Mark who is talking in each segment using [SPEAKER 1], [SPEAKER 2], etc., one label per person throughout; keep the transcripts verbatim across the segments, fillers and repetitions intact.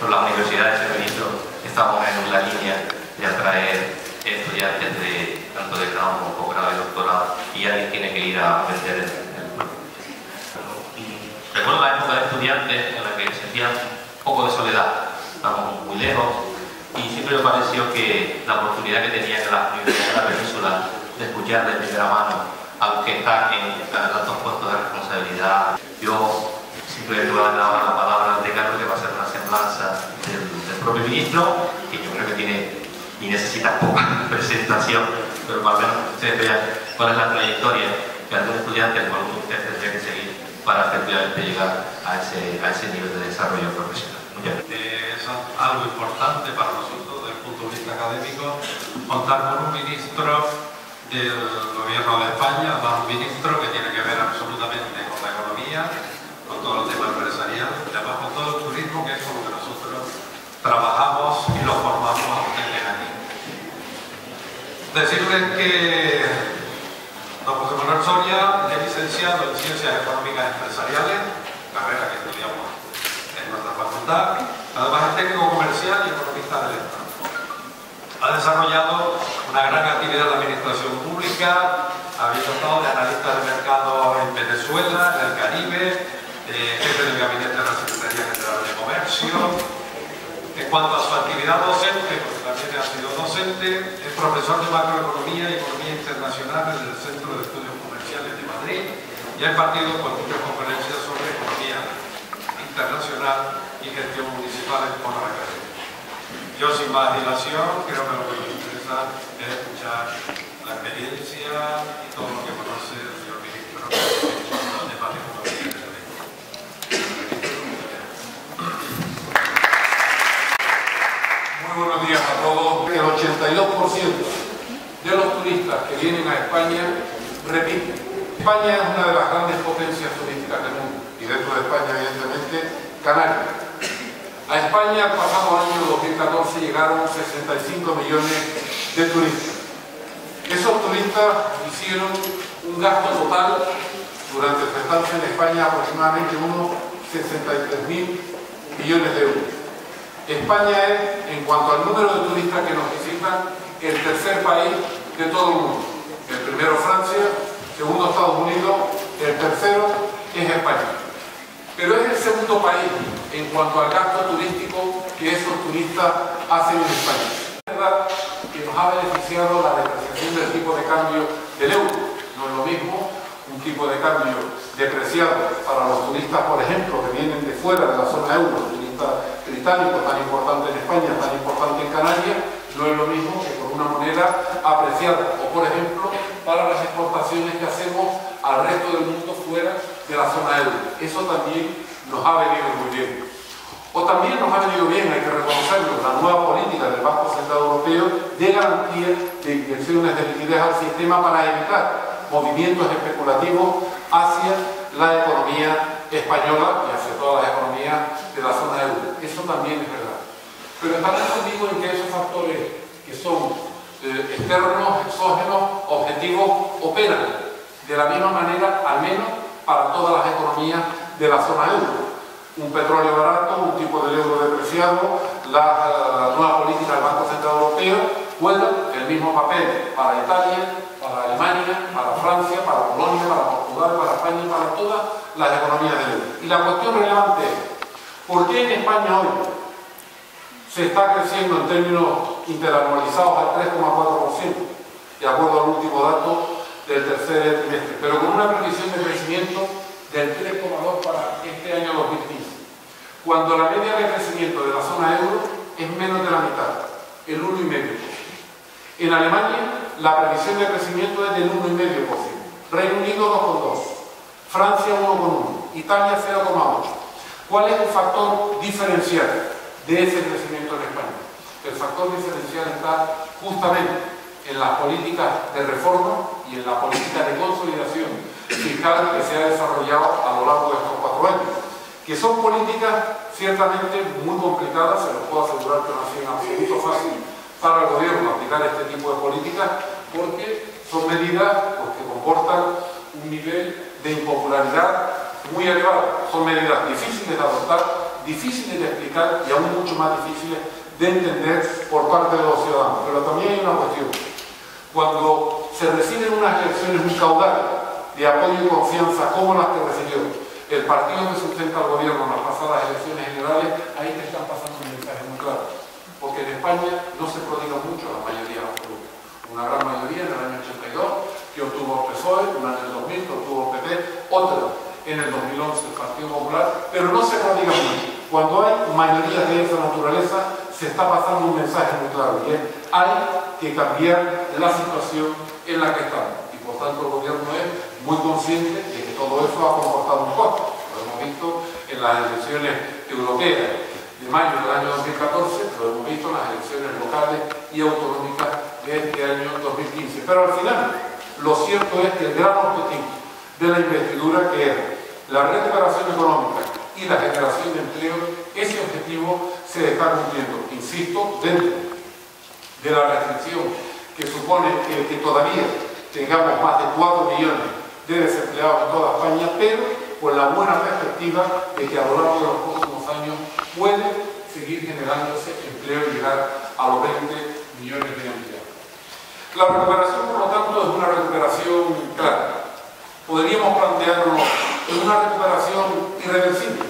[SPEAKER 1] La Universidad de Señor Ministro estamos en la línea de atraer estudiantes de tanto de grado como posgrado y doctorado, y alguien tiene que ir a vender el, el Recuerdo la época de estudiantes en la que sentía un poco de soledad, estábamos muy lejos, y siempre me pareció que la oportunidad que tenía en la Universidad de la Península de escuchar de primera mano a los que están en altos puestos de responsabilidad. Yo siempre le voy a dar la palabra al decano, que va a ser una semblanza del, del propio ministro, que yo creo que tiene y necesita poca presentación, pero para menos que ustedes vean cuál es la trayectoria que algún estudiante o algún de ustedes tendría que seguir para efectivamente llegar a ese, a ese nivel de desarrollo profesional. Muchas gracias.
[SPEAKER 2] Es algo importante para nosotros desde el punto de vista académico contar con un ministro del gobierno de España, un ministro que tiene que ver absolutamente con la economía, con todo el tema empresarial, y además con todo el turismo, que es con lo que nosotros trabajamos y lo formamos a ustedes aquí. Decirles que don José Manuel Soria es licenciado en Ciencias Económicas Empresariales, carrera que estudiamos en nuestra facultad. Además es técnico comercial y economista del Estado. Ha desarrollado una gran actividad en la administración pública, habiendo estado de analista de mercado en Venezuela, en el Caribe, eh, jefe del gabinete de la Secretaría General de Comercio. En cuanto a su actividad docente, porque también ha sido docente, es profesor de macroeconomía y economía internacional en el Centro de Estudios Comerciales de Madrid y ha impartido muchas conferencias sobre economía internacional y gestión municipal en toda la carrera. Yo, sin más dilación, creo que lo que nos interesa es escuchar la experiencia y todo lo que conoce el señor ministro en los demás economías de la ley.
[SPEAKER 3] Muy buenos días a todos. El ochenta y dos por ciento de los turistas que vienen a España repiten. España es una de las grandes potencias turísticas del mundo y dentro de España, evidentemente, Canarias. A España el pasado año dos mil catorce llegaron sesenta y cinco millones de turistas. Esos turistas hicieron un gasto total durante su estancia en España aproximadamente unos sesenta y tres mil millones de euros. España es, en cuanto al número de turistas que nos visitan, el tercer país de todo el mundo. El primero Francia, segundo Estados Unidos, el tercero es España. Pero es el segundo país en cuanto al gasto turístico que esos turistas hacen en España. Es verdad que nos ha beneficiado la depreciación del tipo de cambio del euro. No es lo mismo un tipo de cambio depreciado para los turistas, por ejemplo, que vienen de fuera de la zona euro, turistas británicos tan importante en España, tan importante en Canarias, no es lo mismo que con una moneda apreciada, o por ejemplo, para las exportaciones que hacemos al resto del mundo fuera de la zona euro. Eso también nos ha venido muy bien. O también nos ha venido bien, hay que reconocerlo, la nueva política del Banco Central Europeo de garantía de inyecciones de liquidez al sistema para evitar movimientos especulativos hacia la economía española y hacia todas las economías de la zona euro. Eso también es verdad. Pero estarán conmigo en que esos factores que son eh, externos, exógenos, objetivos, operan de la misma manera, al menos para todas las economías de la zona euro. Un petróleo barato, un tipo de euro depreciado, la, la nueva política del Banco Central Europeo juega el mismo papel para Italia, para Alemania, para Francia, para Polonia, para Portugal, para España y para todas las economías del euro. Y la cuestión relevante es, ¿por qué en España hoy se está creciendo en términos interanualizados al tres coma cuatro por ciento, de acuerdo al último dato del tercer trimestre, pero con una previsión de crecimiento del tres coma dos por ciento para este año dos mil quince, cuando la media de crecimiento de la zona euro es menos de la mitad, el uno coma cinco por ciento. En Alemania, la previsión de crecimiento es del uno coma cinco por ciento, Reino Unido dos coma dos por ciento, Francia uno coma uno por ciento, Italia cero coma ocho por ciento. ¿Cuál es el factor diferencial de ese crecimiento en España? El factor diferencial está justamente en las políticas de reforma y en la política de consolidación fiscal que se ha desarrollado a lo largo de estos cuatro años, que son políticas ciertamente muy complicadas, se los puedo asegurar que no ha sido en absoluto fácil para el gobierno aplicar este tipo de políticas, porque son medidas pues, que comportan un nivel de impopularidad muy elevado, son medidas difíciles de adoptar difíciles de explicar y aún mucho más difíciles de entender por parte de los ciudadanos. Pero también hay una cuestión. Cuando se reciben unas elecciones un caudal de apoyo y confianza como las que recibió el partido que sustenta al gobierno en las pasadas elecciones generales, ahí te están pasando un mensaje muy claro. Porque en España no se prodiga mucho la mayoría absoluta. Una gran mayoría en el año ochenta y dos, que obtuvo el P S O E, una en el dos mil, que obtuvo el P P, otra en el dos mil once el Partido Popular, pero no se prodiga mucho. Cuando hay mayorías de esa naturaleza, se está pasando un mensaje muy claro, y es: hay que cambiar la situación en la que estamos. Y por tanto el gobierno es muy consciente de que todo eso ha comportado un costo. Lo hemos visto en las elecciones europeas de mayo del año dos mil catorce, lo hemos visto en las elecciones locales y autonómicas de este año dos mil quince. Pero al final, lo cierto es que el gran objetivo de la investidura, que era la recuperación económica y la generación de empleo, ese objetivo se está cumpliendo, insisto, dentro de la restricción que supone el que todavía tengamos más de cuatro millones de desempleados en toda España, pero con la buena perspectiva de que a lo largo de los próximos años puede seguir generándose empleo y llegar a los veinte millones de empleados. La recuperación, por lo tanto, es una recuperación clara. Podríamos plantearnos en una recuperación irreversible.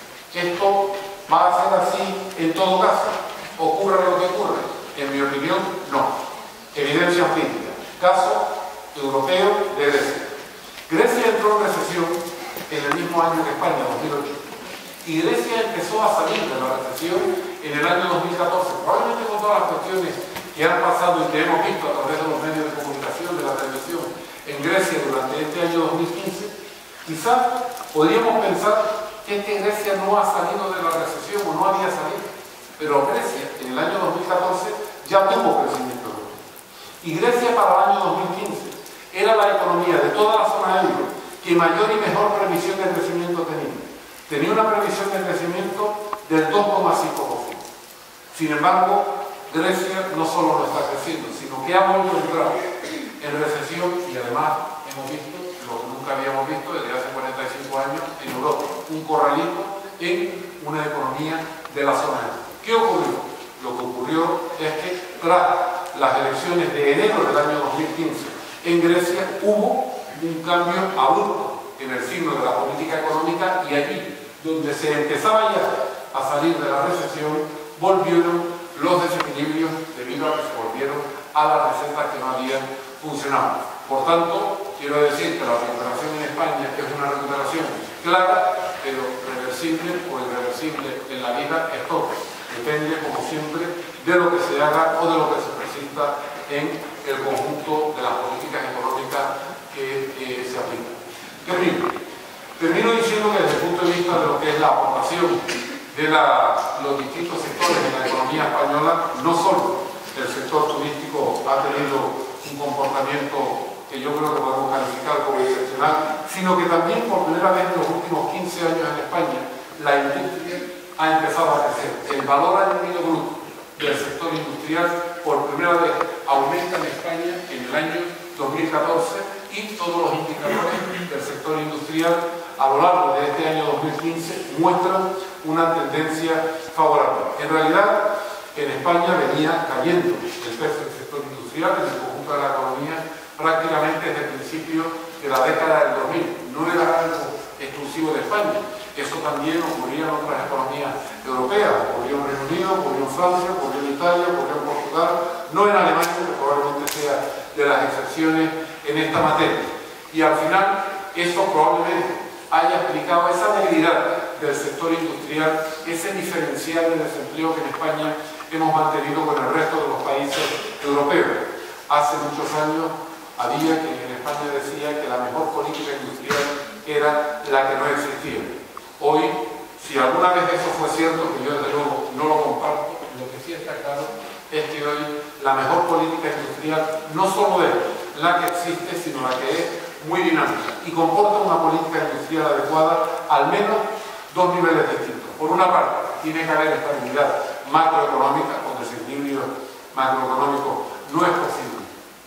[SPEAKER 3] Esto va a ser así en todo caso, ocurra lo que ocurra. En mi opinión, no. Evidencia empírica. Caso europeo de Grecia. Grecia entró en recesión en el mismo año que España, dos mil ocho. Y Grecia empezó a salir de la recesión en el año dos mil catorce. Probablemente con todas las cuestiones que han pasado y que hemos visto a través de los medios de comunicación, de la televisión, en Grecia durante este año dos mil quince, quizás podríamos pensar que es que Grecia no ha salido de la recesión o no había salido. Pero Grecia, en el año dos mil catorce, ya tuvo crecimiento económico. Y Grecia para el año dos mil quince era la economía de toda la zona euro que mayor y mejor previsión de crecimiento tenía. Tenía una previsión de crecimiento del dos coma cinco por ciento. Sin embargo, Grecia no solo no está creciendo, sino que ha vuelto a entrar en recesión y además hemos visto lo que nunca habíamos visto desde hace cuarenta y cinco años en Europa, un corralito en una economía de la zona euro. ¿Qué ocurrió? Lo que ocurrió es que tras las elecciones de enero del año dos mil quince en Grecia hubo un cambio abrupto en el signo de la política económica, y allí donde se empezaba ya a salir de la recesión volvieron los desequilibrios debido a que se volvieron a las recetas que no habían funcionado. Por tanto, quiero decir que la recuperación en España es una recuperación clara, pero reversible o irreversible en la vida es todo. Depende, como siempre, de lo que se haga o de lo que se presenta en el conjunto de las políticas económicas que eh, se aplican. Termino. Termino diciendo que desde el punto de vista de lo que es la aportación de la, los distintos sectores de la economía española, no solo el sector turístico ha tenido un comportamiento que yo creo que podemos calificar como excepcional, sino que también por primera vez en los últimos quince años en España la industria ha empezado a crecer. El valor añadido bruto del sector industrial por primera vez aumenta en España en el año dos mil catorce, y todos los indicadores del sector industrial a lo largo de este año dos mil quince muestran una tendencia favorable. En realidad, en España venía cayendo el peso del sector industrial en el conjunto de la economía prácticamente desde el principio de la década del dos mil. No era algo exclusivo de España. Eso también ocurría en otras economías europeas. Ocurrió en Reino Unido, ocurrió en Francia, ocurrió en Italia, ocurrió en Portugal, no en Alemania, que probablemente sea de las excepciones en esta materia. Y al final, eso probablemente haya explicado esa debilidad del sector industrial, ese diferencial de desempleo que en España hemos mantenido con el resto de los países europeos. Hace muchos años había quien en España decía que la mejor política industrial era la que no existía. Hoy, si alguna vez eso fue cierto, que yo desde luego no lo comparto, lo que sí está claro es que hoy la mejor política industrial no solo es la que existe, sino la que es muy dinámica y comporta una política industrial adecuada, al menos dos niveles distintos. Por una parte, tiene que haber estabilidad macroeconómica, con desequilibrio macroeconómico no es posible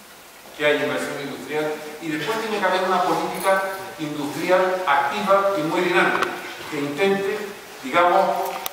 [SPEAKER 3] que haya inversión industrial, y después tiene que haber una política industrial activa y muy dinámica, que intente, digamos,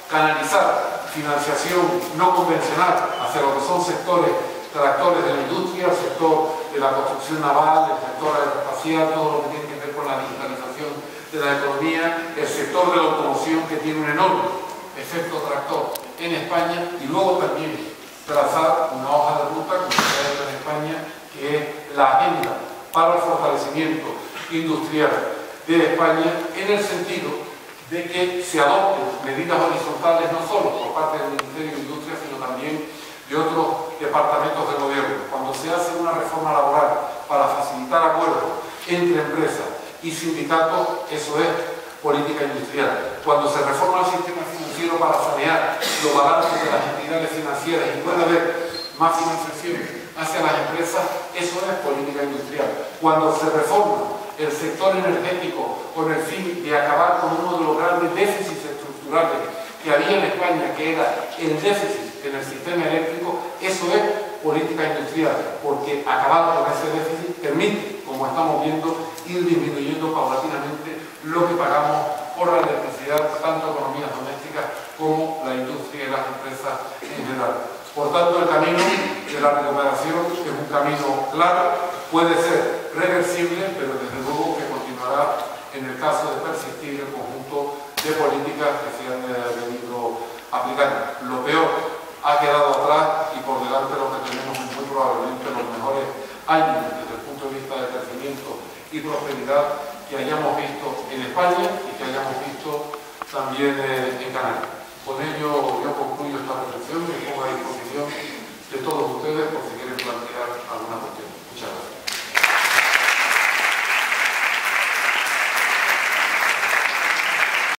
[SPEAKER 3] canalizar financiación no convencional hacia lo que son sectores tractores de la industria, el sector de la construcción naval, el sector aeroespacial, todo lo que tiene que ver con la digitalización de la economía, el sector de la automoción, que tiene un enorme efecto tractor en España, y luego también trazar una hoja de ruta, como se ha hecho en España, que es la agenda para el fortalecimiento industrial de España, en el sentido de que se adopten medidas horizontales no solo por parte del Ministerio de Industria, sino también de otros departamentos del gobierno. Cuando se hace una reforma laboral para facilitar acuerdos entre empresas y sindicatos, eso es política industrial. Cuando se reforma el sistema financiero para sanear los balances de las entidades financieras y puede haber más financiación hacia las empresas, eso es política industrial. Cuando se reforma el sector energético con el fin de acabar con uno de los grandes déficits estructurales que había en España, que era el déficit en el sistema eléctrico, eso es política industrial, porque acabar con ese déficit permite, como estamos viendo, ir disminuyendo paulatinamente lo que pagamos por la electricidad, tanto economías domésticas como la industria y las empresas en general. Por tanto, el camino de la recuperación es un camino claro, puede ser reversible, pero desde luego que continuará en el caso de persistir el conjunto de políticas que se han venido aplicando. Lo peor ha quedado atrás y por delante lo que tenemos es muy probablemente los mejores años desde el punto de vista de crecimiento y prosperidad que hayamos visto en España y que hayamos visto también eh, en Canarias. Con ello yo concluyo esta reflexión y pongo a disposición de todos ustedes por si quieren plantear alguna cuestión.